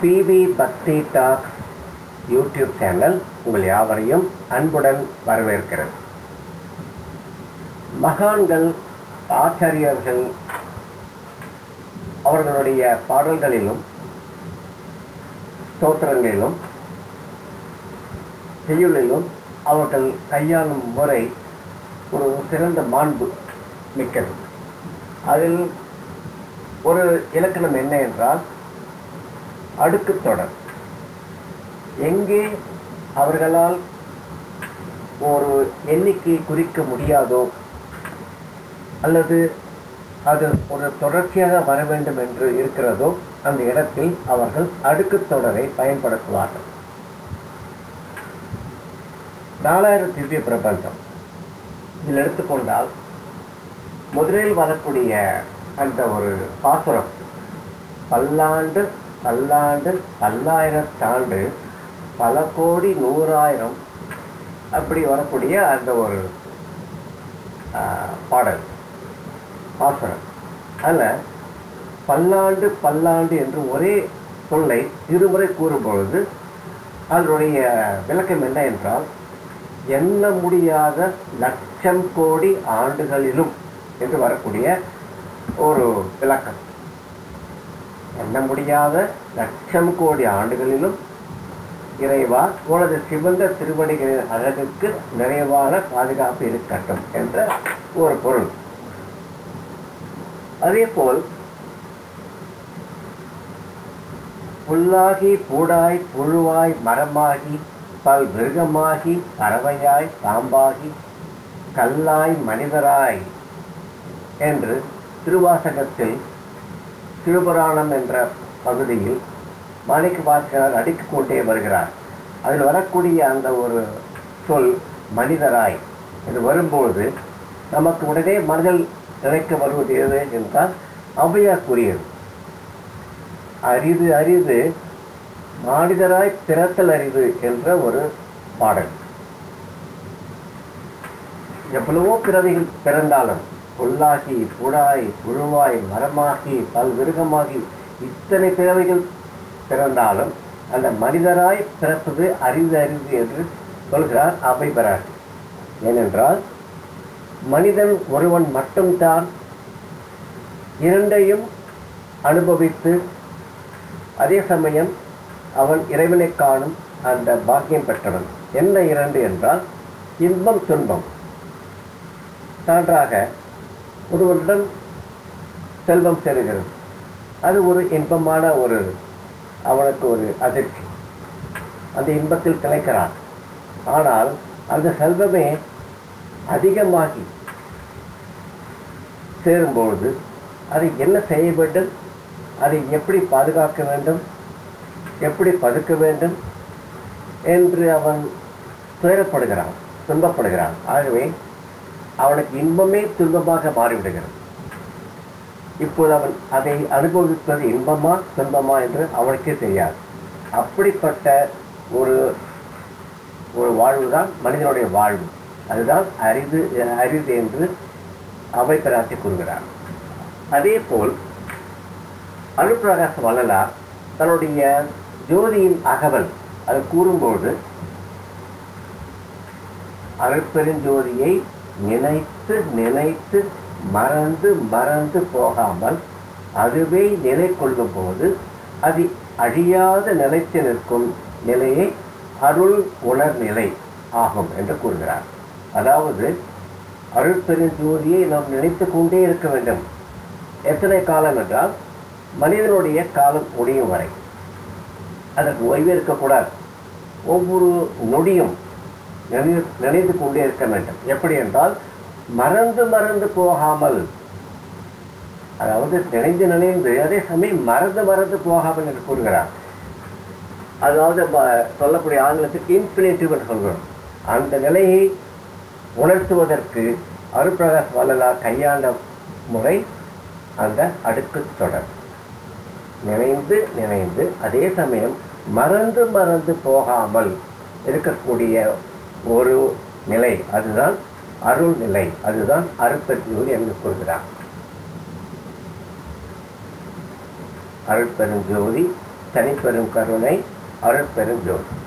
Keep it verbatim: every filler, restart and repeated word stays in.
PV பக்தி talk YouTube channel உங்கள் யாவரையும் அன்புடன் வரவேற்கிறது. மகான்கள், ஆச்சாரியர்கள் அவர்களுடைய பாடல்களிலும் ஸ்தோத்திரங்களிலும் செய்யுளிலும் அவர்கள் கையாளும் முறை ஒரு சிறந்த மாண்பு மிக்கது. அதில் ஒரு இலக்கணம் என்ன என்றால் அடுக்கு தொடர். எங்கே அவர்களால் ஒரு எண்ணிக்கை குறிக்க முடியாதோ அல்லது அது ஒரு தொடர்ச்சியாக வர வேண்டும் என்று இருக்கிறதோ அந்த இடத்தில் அவர்கள் அடுக்கு தொடரை பயன்படுத்துவார்கள். நாலாயிரம் திவ்ய பிரபந்தம் இதில் எடுத்துக்கொண்டால் முதலில் வரக்கூடிய அந்த ஒரு பாசுரம் பல்லாண்டு பல்லாண்டு பல்லாயிரத்தாண்டு பல கோடி நூறாயிரம் அப்படி வரக்கூடிய அந்த ஒரு பாடல் பாசுரம். அதில் பல்லாண்டு பல்லாண்டு என்று ஒரே சொல்லை இருமுறை கூறும்பொழுது அதனுடைய விளக்கம் என்ன என்றால் எண்ண முடியாத லட்சம் கோடி ஆண்டுகளிலும் என்று வரக்கூடிய ஒரு விளக்கம். எண்ண முடியாத லட்சம் கோடி ஆண்டுகளிலும் இறைவா உனது சிவந்த திருவடிகளின் அழகுக்கு நிறைவான பாதுகாப்பு இருக்கட்டும் என்ற ஒரு பொருள். அதே போல் புல்லாகி பூடாய் புழுவாய் மரமாகி பல் மிருகமாகி பறவையாய் பாம்பாகி கல்லாய் மனிதராய் என்று திருவாசகத்தில் சிவபுராணம் என்ற பகுதியில் மாணிக்க வாசகர் அடுக்கிக் கொண்டே வருகிறார். அதில் வரக்கூடிய அந்த ஒரு சொல் மனிதராய் என்று வரும்போது நமக்கு உடனே மனதில் நினைக்க வருவது எது என்றால் ஔவையார் கூறியது அரிது அரிது மனிதராய் பிறத்தல் அரிது என்ற ஒரு பாடல். எவ்வளவோ பிறவிகள் பிறந்தாலும் புல்லாகி புடாய் புழுவாய் மரமாகி பல் மிருகமாகி இத்தனை பிறவிகள் பிறந்தாலும் அந்த மனிதராய் பிறப்பது அரிது அரிது என்று சொல்கிறார் அவை பெறார். ஏனென்றால் மனிதன் ஒருவன் மட்டும்தான் இரண்டையும் அனுபவித்து அதே சமயம் அவன் இறைவனை காணும் அந்த பாக்கியம் பெற்றவன். என்ன இரண்டு என்றால் இன்பம் துன்பம். சான்றாக ஒருவரிடம் செல்வம் சேருகிறது, அது ஒரு இன்பமான ஒரு அவனுக்கு ஒரு அதிர்ச்சி, அந்த இன்பத்தில் திளைக்கிறான். ஆனால் அந்த செல்வமே அதிகமாகி சேரும்பொழுது அதை என்ன செய்ய வேண்டும், அதை எப்படி பாதுகாக்க வேண்டும், எப்படி பதுக்க வேண்டும் என்று அவன் துயரப்படுகிறான், துன்பப்படுகிறான். ஆகவே அவனுக்கு இன்பமே துன்பமாக மாறிவிடுகிறது. இப்போது அவன் அதை அனுபவிப்பது இன்பமா துன்பமா என்று அவனுக்கே தெரியாது. அப்படிப்பட்ட ஒரு ஒரு வாழ்வு தான் மனிதனுடைய வாழ்வு. அதுதான் அரிது அரிது என்று அவை பிரார்த்தி கூறுகிறார். அதே போல் அருட்பிரகாச வள்ளலார் தன்னுடைய ஜோதியின் அகவல் அது கூறும்போது அருட்பெருஞ்சோதியை நினைத்து நினைத்து மறந்து மறந்து போகாமல் அதுவே நிலை கொள்ளும் போது அது அழியாத நிலைத்து நிற்கும் நிலையை அருள் உணர் நிலை ஆகும் என்று கூறுகிறார். அதாவது அருட்பெருஞ்சோதியை நாம் நினைத்து கொண்டே இருக்க வேண்டும். எத்தனை காலம் என்றால் மனிதனுடைய காலம் முடியும் வரை. அதற்கு ஓய்வு இருக்கக்கூடாது. ஒவ்வொரு நொடியும் நினை நினைத்து கொண்டே இருக்க வேண்டும். எப்படி என்றால் மறந்து மறந்து போகாமல், அதாவது நினைந்து நினைந்து அதே சமயம் மறந்து மறந்து போகாமல் என்று கூறுகிறார். அதாவது சொல்லக்கூடிய ஆங்கிலத்துக்கு இன்ஃபினிட்டிவ் என்று சொல்கிறோம். அந்த நிலையை உணர்த்துவதற்கு அருட்பிரகாச வள்ளலார் கையாண்ட முறை அந்த அடுக்கு தொடர். நினைந்து நினைந்து அதே சமயம் மறந்து மறந்து போகாமல் இருக்கக்கூடிய ஒரு நிலை, அதுதான் அருள் நிலை, அதுதான் அருட்பெருஞ்சோதி என்று கூறுகிறார். அருட்பெருஞ்சோதி தனிப்பெரும் கருணை அருட்பெரும் ஜோதி.